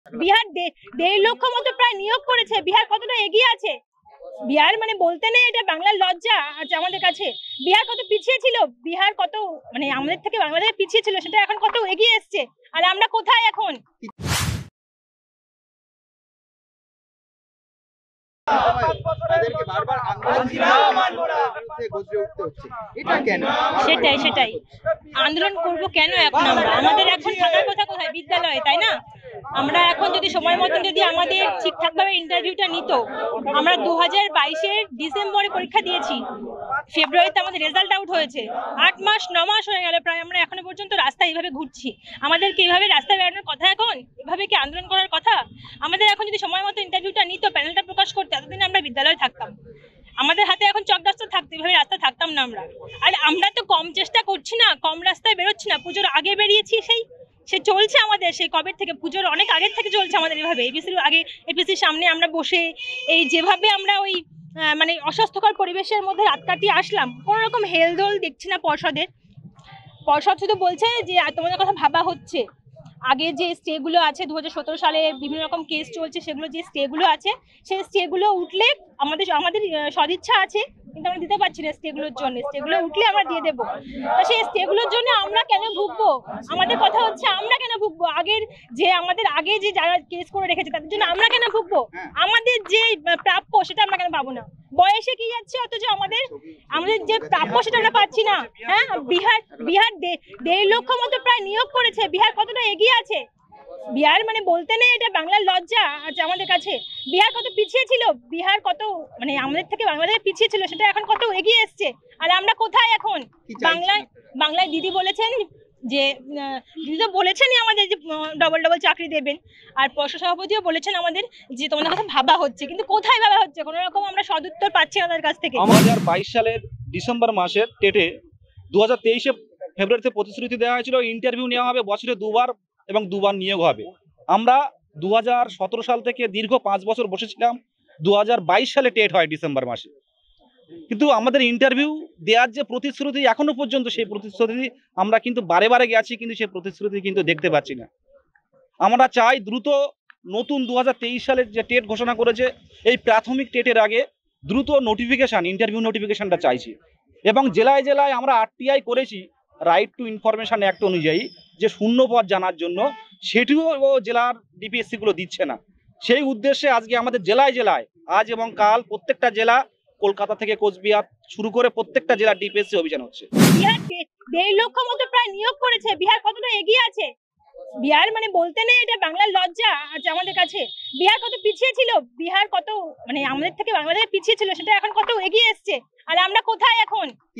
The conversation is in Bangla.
বিহার 1.5 লক্ষ মতো প্রায় নিয়োগ করেছে। বিহার কতটা এগিয়ে আছে বিহার মানে বলতে নেই, এটা বাংলার লজ্জা আছে আমাদের কাছে। বিহার কত পিছিয়ে ছিল, বিহার কত মানে আমাদের থেকে বাংলাদেশ পিছিয়ে ছিল, সেটা এখন কত এগিয়ে এসছে। আর আমরা কোথায় এখন? সেটাই আন্দোলন করব কেন এখন? আমাদের এখন থাকার কথা কোথায়? বিদ্যালয়ে, তাই না? আমরা এখন যদি সময় মতন যদি আমাদের ঠিকঠাকভাবে ইন্টারভিউটা নিত, আমরা 2022-এর ডিসেম্বরে পরীক্ষা দিয়েছি, ফেব্রুয়ারিতে আমাদের রেজাল্ট আউট হয়েছে, 8 মাস 9 মাস হয়ে গেল প্রায় আমরা এখনো পর্যন্ত রাস্তায় এইভাবে ঘুরছি। আমাদেরকে এইভাবে রাস্তায় বেরোনোর কথা এখন? এভাবে কি আন্দোলন করার কথা? আমাদের এখন যদি সময় মতো ইন্টারভিউটা নিত, প্যানেলটা প্রকাশ করতে, এতদিন আমরা বিদ্যালয়ে থাকতাম, আমাদের হাতে এখন চকডাস্টার থাকতো, এভাবে রাস্তায় থাকতাম না আমরা। আর আমরা তো কম চেষ্টা করছি না, কম রাস্তায় বেরোচ্ছি না, পুজোর আগে বেরিয়েছি, সে চলছে আমাদের সেই কবে থেকে, পুজোর অনেক আগের থেকে চলছে আমাদের এভাবে। এপিসির আগে, এপিসির সামনে আমরা বসে এই যেভাবে আমরা ওই মানে অস্বাস্থ্যকর পরিবেশের মধ্যে রাত কাটিয়ে আসলাম, কোনো রকম হেলদোল দেখছি না পর্ষদের। পর্ষদ শুধু বলছে যে তোমাদের কথা ভাবা হচ্ছে, আগে যে স্টেগুলো আছে 2017 সালে বিভিন্ন রকম কেস চলছে, সেগুলো যে স্টেগুলো আছে, সেই স্টেগুলো উঠলে আমাদের সদিচ্ছা আছে, কিন্তু আমরা দিতে পারছি না স্টেগুলোর জন্য। স্টেগুলো উঠলে আমরা দিয়ে দেবো, তো সেই স্টেগুলোর জন্য আমরা কেন ভুগবো? আমাদের কথা হচ্ছে আমরা কেন ভুগবো? আমাদের আগে যে যারা কেস করে রেখেছে তাদের জন্য আমরা কেন ভুগবো? আমাদের যে প্রাপ্য সেটা আমরা কেন পাবো না? বয়সে কি যাচ্ছে, অথচ আমাদের যে প্রাপ্য সেটা আমরা পাচ্ছি না। হ্যাঁ, বিহার 1.5 লক্ষ মতো প্রায় নিয়োগ করেছে। বিহার কতটা এগিয়ে আছে বিহার মানে বলতে নেই, এটা বাংলার লজ্জা আছে আমাদের কাছে। বিহার কত পিছিয়ে ছিল, বিহার কত মানে আমাদের থেকে বাংলাদেশ পিছিয়ে ছিল, সেটা এখন কত এগিয়ে এসছে। আর আমরা কোথায় এখন? বাংলায় দিদি বলেছেন যে দিদি তো বলেছেনই আমাদের যে ডবল চাকরি দেবেন, আর পর্ষদ সভাপতিও বলেছেন আমাদের যে তোমাদের কথা ভাবা হচ্ছে, কিন্তু কোথায় ভাবা হচ্ছে? কোনো রকম আমরা সদুত্তর পাচ্ছি না তাদের কাছ থেকে। 2022 সালের ডিসেম্বর মাসের টেটে 2023-এ ফেব্রুয়ারিতে প্রতিশ্রুতি দেওয়া হয়েছিল ইন্টারভিউ নেওয়া হবে বছরে 2বার এবং 2বার নিয়োগ হবে। আমরা 2017 সাল থেকে দীর্ঘ 5 বছর বসেছিলাম, 2022 সালে টেট হয় ডিসেম্বর মাসে, কিন্তু আমাদের ইন্টারভিউ দেওয়ার যে প্রতিশ্রুতি এখনো পর্যন্ত, সেই প্রতিশ্রুতি আমরা কিন্তু বারে বারে গেছি, কিন্তু সেই প্রতিশ্রুতি কিন্তু দেখতে পাচ্ছি না। আমরা চাই দ্রুত নতুন 2023 সালের যে টেট ঘোষণা করেছে, এই প্রাথমিক টেটের আগে দ্রুত নোটিফিকেশান, ইন্টারভিউ নোটিফিকেশানটা চাইছি। এবং জেলায় জেলায় আমরা RTI করেছি, রাইট টু ইনফরমেশান অ্যাক্ট অনুযায়ী, যে শূন্য পদ জানার জন্য, সেটিও জেলার ডিপিএসসিগুলো দিচ্ছে না। সেই উদ্দেশ্যে আজকে আমাদের জেলায় জেলায় আজ এবং কাল প্রত্যেকটা জেলা, কলকাতা থেকে কোচবিহার শুরু করে প্রত্যেকটা জেলার ডিপিএসসি অভিযান হচ্ছে। বিহার 1.5 লক্ষ মতো প্রায় নিয়োগ করেছে। বিহার কতটা এগিয়ে আছে বিহার মানে বলতে নেই, এটা বাংলার লজ্জা আছে আমাদের কাছে। বিহার কত পিছিয়ে ছিল, বিহার কত মানে আমাদের থেকে বাংলাদেশ পিছিয়ে ছিল, সেটা এখন কত এগিয়ে এসছে। আর আমরা কোথায় এখন?